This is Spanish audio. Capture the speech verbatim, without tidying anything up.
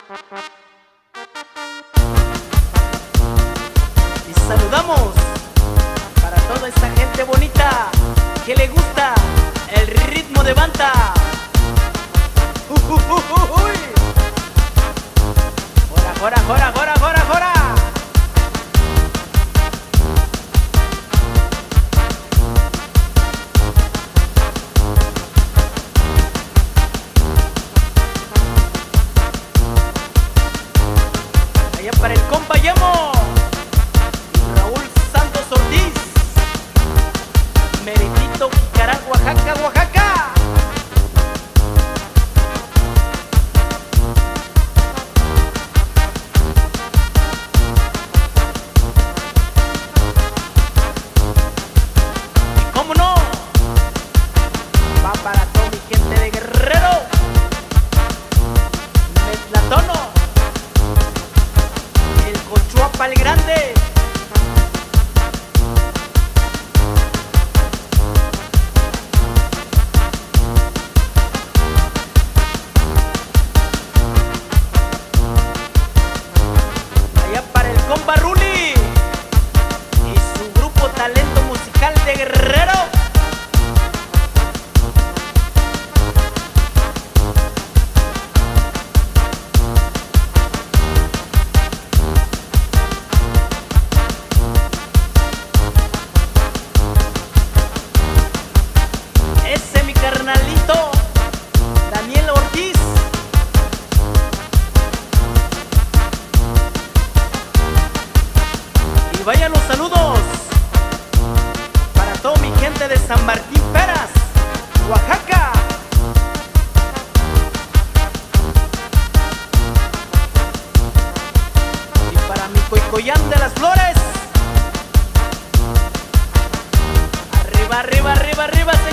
Y saludamos para toda esa gente bonita que le gusta el ritmo de banda. Uh, uh, uh, uh, uy. Jora, jora, jora, jora, jora, jora. Allá para el compa Yemo, Raúl Santos Ortiz, Meritito, Jicarán, Oaxaca, Oaxaca. Y cómo no, va para toda mi gente de Guerrero, Metlatono, el Cochuapa el Grande. Allá para el compa Ruli y su grupo Talento Musical de Guerrero. Ese mi carnalito Daniel Ortiz. Y vayan los saludos para toda mi gente de San Martín Peras, Oaxaca. Y para mi Coicoyán de las Flores. Arriba, arriba, arriba, arriba.